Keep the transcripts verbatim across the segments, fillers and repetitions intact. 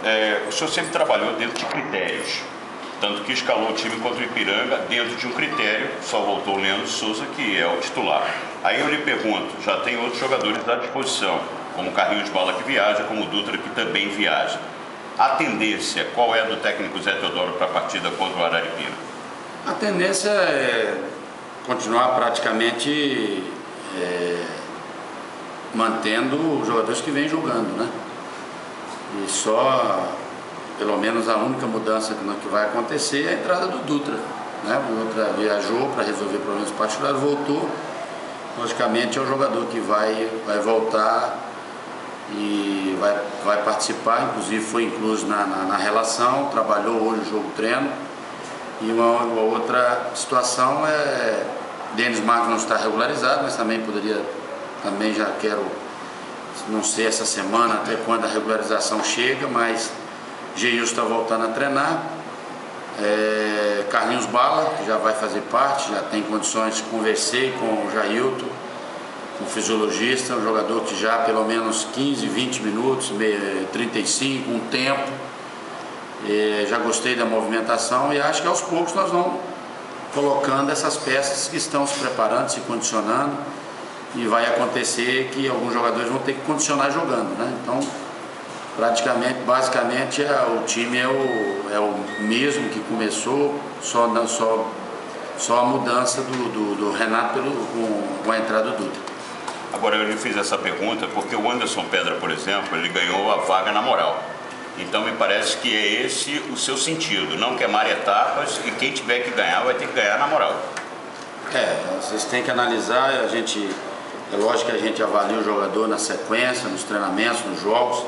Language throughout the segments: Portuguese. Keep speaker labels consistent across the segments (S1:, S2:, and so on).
S1: é, o senhor sempre trabalhou dentro de critérios, tanto que escalou o time contra o Ipiranga dentro de um critério, só voltou o Leandro Souza, que é o titular. Aí eu lhe pergunto, já tem outros jogadores à disposição, como o Carlinhos Bala que viaja, como o Dutra que também viaja. A tendência, qual é a do técnico Zé Teodoro para a partida contra o Araripina?
S2: A tendência é continuar praticamente é, mantendo os jogadores que vêm jogando, né? E só, pelo menos a única mudança que vai acontecer é a entrada do Dutra, né? O Dutra viajou para resolver problemas particulares, voltou. Logicamente é o jogador que vai, vai voltar e vai, vai participar, inclusive foi incluso na, na, na relação, trabalhou hoje o jogo-treino. E uma, uma outra situação é Denis Marcos não está regularizado, mas também poderia, também já quero, não sei essa semana até quando a regularização chega, mas Geilson está voltando a treinar. É, Carlinhos Bala, que já vai fazer parte, já tem condições, conversei com o Jailton, com o fisiologista, um jogador que já pelo menos quinze, vinte minutos, trinta e cinco, um tempo. É, já gostei da movimentação e acho que aos poucos nós vamos colocando essas peças que estão se preparando, se condicionando, e vai acontecer que alguns jogadores vão ter que condicionar jogando, né? Então, praticamente, basicamente, é, o time é o, é o mesmo que começou, só, só, só a mudança do, do, do Renato pelo, com, com a entrada do Dutra.
S1: Agora, eu lhe fiz essa pergunta porque o Anderson Pedra, por exemplo, ele ganhou a vaga na moral. Então me parece que é esse o seu sentido, não queimar etapas, e quem tiver que ganhar vai ter que ganhar na moral.
S2: É, vocês têm que analisar, a gente, é lógico que a gente avalia o jogador na sequência, nos treinamentos, nos jogos,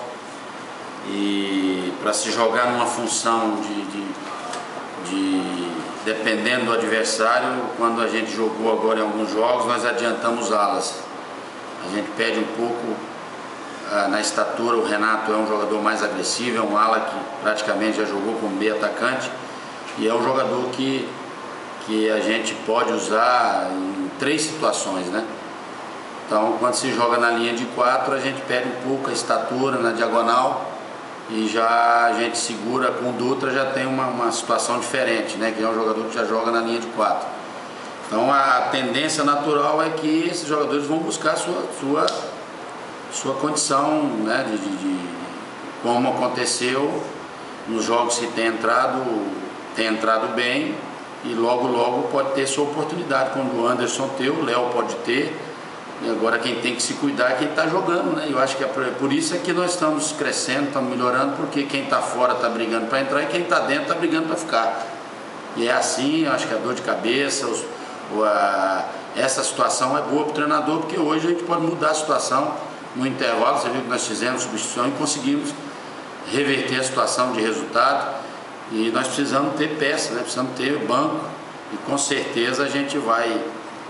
S2: e para se jogar numa função de, de, de, dependendo do adversário, quando a gente jogou agora em alguns jogos, nós adiantamos alas, a gente pede um pouco. Na estatura, o Renato é um jogador mais agressivo, é um ala que praticamente já jogou como meio atacante, e é um jogador que, que a gente pode usar em três situações, né? Então, quando se joga na linha de quatro, a gente perde um pouco a estatura na diagonal, e já a gente segura com o Dutra, já tem uma, uma situação diferente, né? Que é um jogador que já joga na linha de quatro. Então, a tendência natural é que esses jogadores vão buscar a sua, sua sua condição, né, de, de, de como aconteceu nos jogos que tem entrado, tem entrado bem, e logo logo pode ter sua oportunidade, quando o Anderson ter, o Léo pode ter, e agora quem tem que se cuidar é quem está jogando, né? Eu acho que é por isso é que nós estamos crescendo, estamos melhorando, porque quem está fora está brigando para entrar e quem está dentro está brigando para ficar. E é assim, eu acho que a dor de cabeça, os, a, essa situação é boa para o treinador, porque hoje a gente pode mudar a situação. No intervalo, você viu que nós fizemos substituição e conseguimos reverter a situação de resultado, e nós precisamos ter peça, né? Precisamos ter banco, e com certeza a gente vai,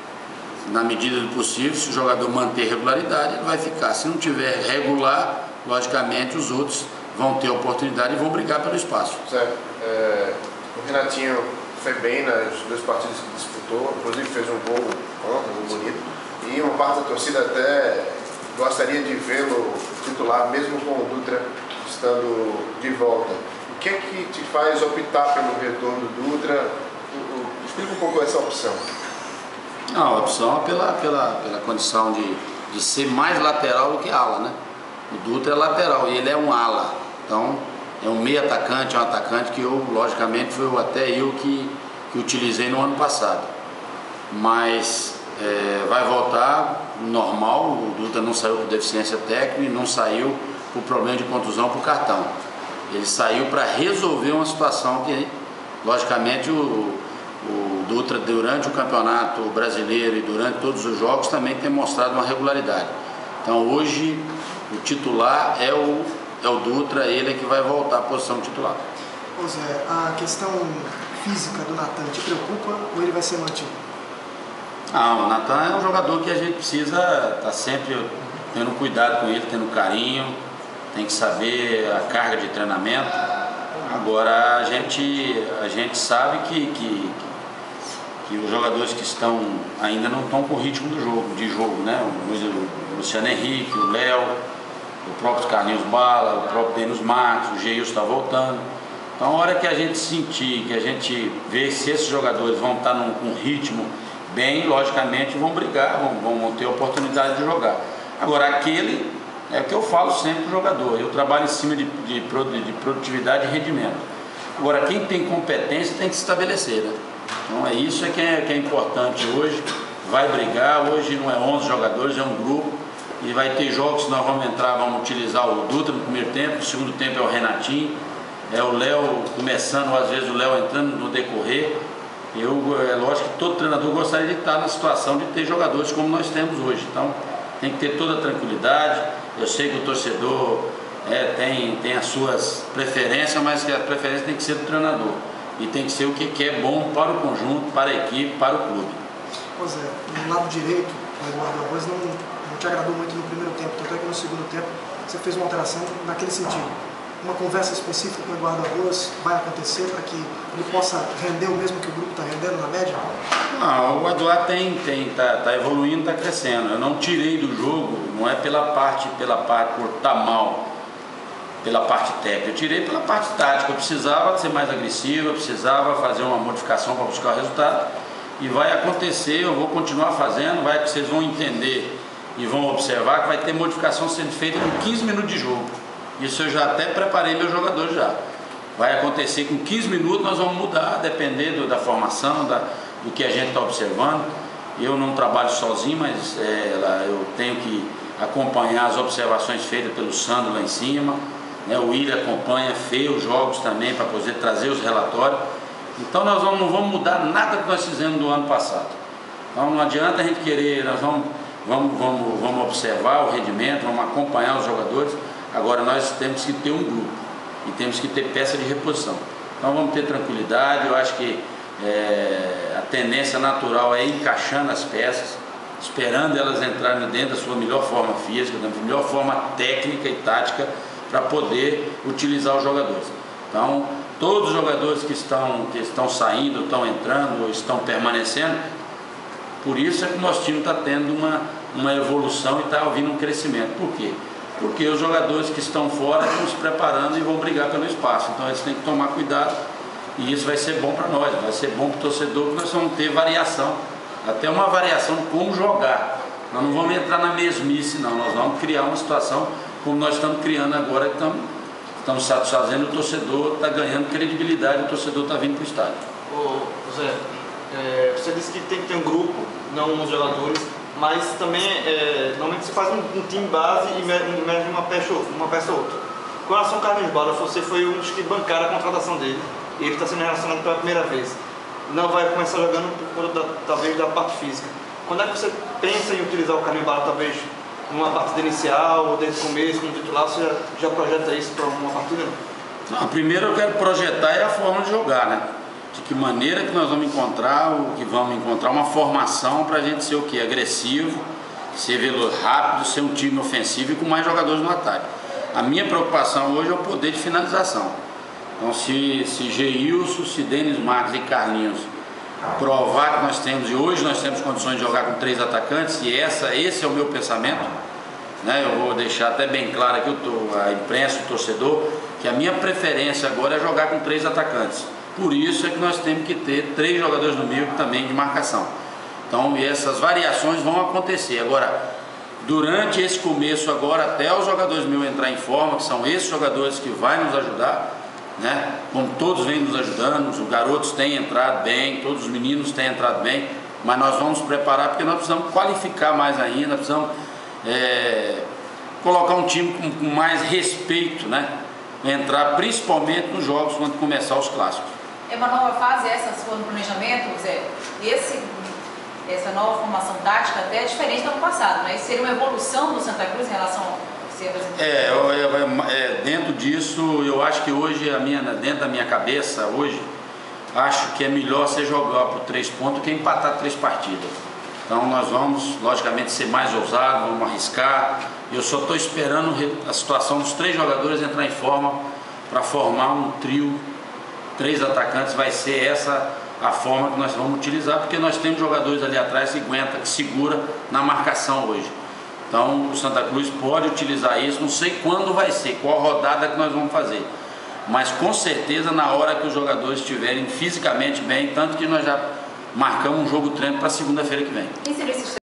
S2: na medida do possível, se o jogador manter regularidade, ele vai ficar. Se não tiver regular, logicamente os outros vão ter oportunidade e vão brigar pelo espaço.
S3: Certo. É, o Renatinho foi bem nos dois partidos que disputou, inclusive fez um gol, um gol bonito, e uma parte da torcida até gostaria de vê-lo titular, mesmo com o Dutra estando de volta. O que é que te faz optar pelo retorno do Dutra? Explica um pouco essa opção.
S2: Não, a opção é pela, pela, pela condição de, de ser mais lateral do que ala, né? O Dutra é lateral e ele é um ala. Então, é um meio atacante, é um atacante que eu, logicamente, foi até eu que, que utilizei no ano passado. Mas é, vai voltar normal, o Dutra não saiu por deficiência técnica e não saiu por problema de contusão por cartão. Ele saiu para resolver uma situação que, logicamente, o, o Dutra, durante o campeonato brasileiro e durante todos os jogos, também tem mostrado uma regularidade. Então, hoje, o titular é o, é o Dutra, ele é que vai voltar à posição titular.
S4: Ô Zé, a questão física do Natan te preocupa ou ele vai ser mantido?
S2: Não, o Natan é um jogador que a gente precisa estar sempre tendo cuidado com ele, tendo carinho, tem que saber a carga de treinamento. Agora a gente, a gente sabe que, que, que os jogadores que estão ainda não estão com o ritmo do jogo, de jogo, né? O Luciano Henrique, o Léo, o próprio Carlinhos Bala, o próprio Denis Marques, o Geilson está voltando. Então, a hora que a gente sentir, que a gente vê se esses jogadores vão estar num, num ritmo bem, logicamente vão brigar, vão, vão ter oportunidade de jogar. Agora, aquele é o que eu falo sempre para o jogador, eu trabalho em cima de, de, de produtividade e rendimento. Agora, quem tem competência tem que se estabelecer, né? Então, é isso é que, é que é importante hoje, vai brigar, hoje não é onze jogadores, é um grupo, e vai ter jogos que nós vamos entrar, vamos utilizar o Dutra no primeiro tempo, no segundo tempo é o Renatinho, é o Léo começando, ou às vezes o Léo entrando no decorrer. Eu, é lógico que todo treinador gostaria de estar na situação de ter jogadores como nós temos hoje, então tem que ter toda a tranquilidade. Eu sei que o torcedor é, tem, tem as suas preferências, mas que a preferência tem que ser do treinador e tem que ser o que é bom para o conjunto, para a equipe, para o clube.
S4: Pois é, no lado direito, o Eduardo Arroz não, não te agradou muito no primeiro tempo, tanto é que no segundo tempo você fez uma alteração naquele sentido. Uma conversa específica com o Eduardo Arroz vai acontecer para que ele possa render o mesmo que o grupo está rendendo na média?
S2: Não, o Eduardo tem, tem, tá, tá evoluindo, está crescendo. Eu não tirei do jogo, não é pela parte, pela parte por estar mal, pela parte técnica. Eu tirei pela parte tática. Eu precisava ser mais agressivo, eu precisava fazer uma modificação para buscar o resultado. E vai acontecer, eu vou continuar fazendo, vai, vocês vão entender e vão observar que vai ter modificação sendo feita com quinze minutos de jogo. Isso eu já até preparei meu jogador já. Vai acontecer com quinze minutos, nós vamos mudar, dependendo da formação, da, do que a gente está observando. Eu não trabalho sozinho, mas é, eu tenho que acompanhar as observações feitas pelo Sandro lá em cima. Né? O William acompanha, fez os jogos também para poder trazer os relatórios. Então nós vamos, não vamos mudar nada que nós fizemos do ano passado. Então não adianta a gente querer, nós vamos, vamos, vamos, vamos observar o rendimento, vamos acompanhar os jogadores. Agora nós temos que ter um grupo e temos que ter peça de reposição. Então vamos ter tranquilidade, eu acho que é, a tendência natural é ir encaixando as peças, esperando elas entrarem dentro da sua melhor forma física, da melhor forma técnica e tática para poder utilizar os jogadores. Então todos os jogadores que estão, que estão saindo, estão entrando ou estão permanecendo, por isso é que o nosso time está tendo uma, uma evolução e está ouvindo um crescimento. Por quê? Porque os jogadores que estão fora estão se preparando e vão brigar pelo espaço. Então eles têm que tomar cuidado e isso vai ser bom para nós, vai ser bom para o torcedor, porque nós vamos ter variação, até uma variação de como jogar. Nós não vamos entrar na mesmice não, nós vamos criar uma situação como nós estamos criando agora, que estamos, estamos satisfazendo o torcedor, está ganhando credibilidade, o torcedor está vindo para o estádio.
S5: Ô, Zé, é, você disse que tem que ter um grupo, não uns jogadores, mas também, é, normalmente se faz um, um time base e mede uma peça uma peça ou outra. Com relação ao Carlinhos Bala, você foi um dos que bancaram a contratação dele, e ele está sendo relacionado pela primeira vez. Não vai começar jogando por conta, da, talvez, da parte física. Quando é que você pensa em utilizar o Carlinhos Bala, talvez, numa partida inicial, ou desde o começo, como titular, você já, já projeta isso para uma partida?
S2: Não, primeiro eu quero projetar é a forma de jogar, né? De que maneira que nós vamos encontrar, o que vamos encontrar uma formação para a gente ser o que? Agressivo, ser veloz, rápido, ser um time ofensivo e com mais jogadores no ataque. A minha preocupação hoje é o poder de finalização. Então se, se Geilson, se Denis Marques e Carlinhos provar que nós temos, e hoje nós temos condições de jogar com três atacantes, e essa, esse é o meu pensamento, né? Eu vou deixar até bem claro aqui a imprensa, o torcedor, que a minha preferência agora é jogar com três atacantes. Por isso é que nós temos que ter três jogadores no meio também de marcação. Então essas variações vão acontecer. Agora, durante esse começo agora, até os jogadores meus entrar em forma, que são esses jogadores que vão nos ajudar, né? Como todos vêm nos ajudando, os garotos têm entrado bem, todos os meninos têm entrado bem, mas nós vamos nos preparar porque nós precisamos qualificar mais ainda, precisamos é, colocar um time com, com mais respeito, né? Entrar principalmente nos jogos quando começar os clássicos.
S6: É uma nova fase essa sua no planejamento, Zé? Esse, essa nova formação tática até é diferente do ano passado, né? Isso seria uma evolução do Santa Cruz em relação ao ser apresentado?
S2: É, é, é, dentro disso, eu acho que hoje, a minha, dentro da minha cabeça, hoje, acho que é melhor você jogar por três pontos que empatar três partidas. Então nós vamos, logicamente, ser mais ousados, vamos arriscar. Eu só estou esperando a situação dos três jogadores entrar em forma para formar um trio. Três atacantes, vai ser essa a forma que nós vamos utilizar, porque nós temos jogadores ali atrás que aguenta, que segura na marcação hoje. Então o Santa Cruz pode utilizar isso, não sei quando vai ser, qual rodada que nós vamos fazer. Mas com certeza na hora que os jogadores estiverem fisicamente bem, tanto que nós já marcamos um jogo treino para segunda-feira que vem.
S6: Quem seria esse